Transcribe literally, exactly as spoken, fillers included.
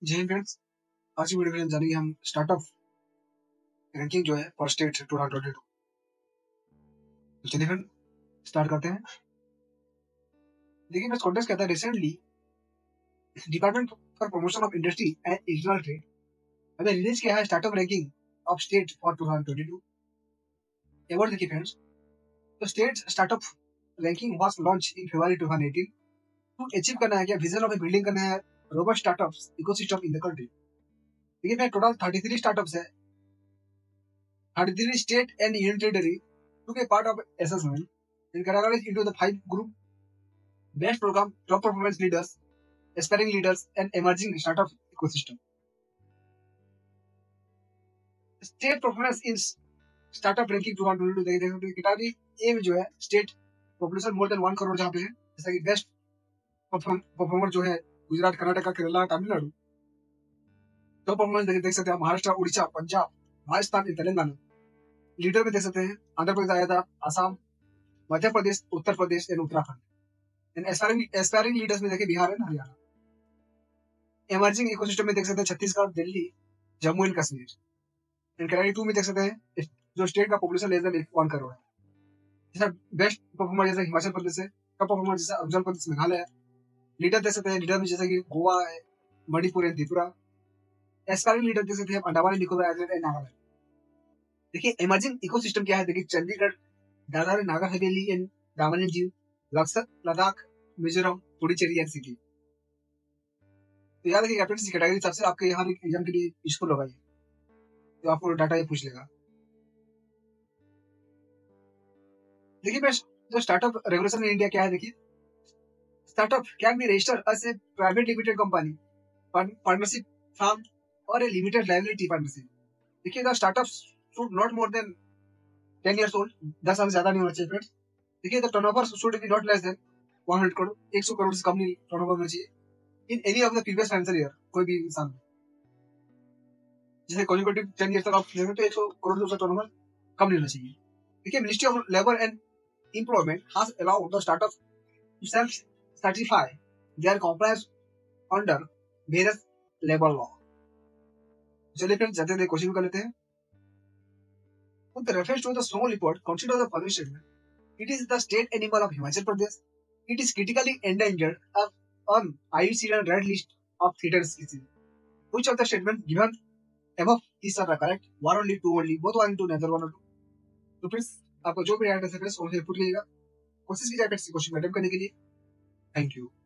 जी friends, आज की video में जानेंगे हम स्टार्टअप रैंकिंग जो है for state two thousand twenty two. तो चलिए फ्रेंड स्टार्ट करते हैं। देखिए फ्रेंड्स, कॉन्टेक्स्ट कहता है recently department for promotion of industry and internal trade हमें रिलीज किया है startup ranking of state for two thousand twenty two. Award देखिए फ्रेंड्स, तो state startup ranking was launch in February two thousand eighteen to achieve करना है क्या vision of building करना है robust startups ecosystem in the country. देखिए friend, total thirty three startups है, thirty three state and union territory took a part of assessment and categorized into the five group: best program, top performance leaders, aspiring leaders, and emerging startup ecosystem. State performance in startup ranking two thousand twenty two देख सकते हैं। Category A में जो है state population more than one crore जहाँ पे है, जैसा कि बेस्ट परफॉर्मर जो है गुजरात, कर्नाटक, केरला, तमिलनाडु। टॉप परफॉर्मेंस देख सकते हैं महाराष्ट्र, उड़ीसा, पंजाब, राजस्थान, तेलंगाना। लीडर में देख सकते हैं आंध्र प्रदेश आया था, Assam, Madhya Pradesh, Uttar Pradesh and Uttarakhand. And aspiring aspiring leaders में देखिए Bihar and Haryana. Emerging ecosystem में देख सकते हैं Chhattisgarh, Delhi, Jammu and Kashmir. And category two में देख सकते हैं जो स्टेट का population less than one crore है, जैसा बेस्ट परफॉर्मर जैसे हिमाचल प्रदेश है, टॉप परफॉर्मर जैसा अरुणाचल प्रदेश, मेघालय है। लीडर देख सकते हैं लीडर में जैसे कि गोवा है, Manipur and Tripura. Aspiring leader देख सकते हैं Andaman and Nicobar island and Nagaland. देखिए इमर्जिंग इकोसिस्टम क्या है, देखिए चंडीगढ़, दादरा नागर Haveli and Daman and Diu, Laksar, Ladakh, Mizoram, Puducherry and Sikkim. तो याद रखिए कैप्टन कैटेगरी सबसे आपके यहाँ एग्जाम के लिए यूजफुल होगा, ये तो आपको डाटा ये पूछ लेगा। देखिए मैं जो स्टार्टअप रेगुलेशन इन इंडिया क्या है, देखिए startup can be registered as a private limited company, partnership firm और ए लिमिटेड लायबिलिटी पार्टनरशिप। देखिए the startup should not more than ten years old, दस साल से ज्यादा नहीं होना चाहिए फ्रेंड्स। देखिए the turnover should be not less than one hundred crore, एक सौ करोड़ से कम नहीं टर्नओवर होना चाहिए in any of the previous financial year, कोई भी इंसान। जैसे कॉन्जिक्यूटिव टेन ईयर तक आप देखो तो एक सौ करोड़ से टर्नओवर कम नहीं होना चाहिए। देखिए ministry of labour and employment has allowed the startup to self certify their compliance under various labour law. चलिए फ्रेंड्स जाते हैं क्वेश्चन कर लेते हैं। With reference to the snow leopard, consider the following statement. It is the state animal of Himachal Pradesh. It is critically endangered on I U C N red list of threatened species. Which of the statements given above is are correct? One only, two only, both one two, neither one or two. तो friends आपको जो भी answer है friends उसे put कीजिएगा, कोशिश कीजिए question attempt करने के लिए। Thank you.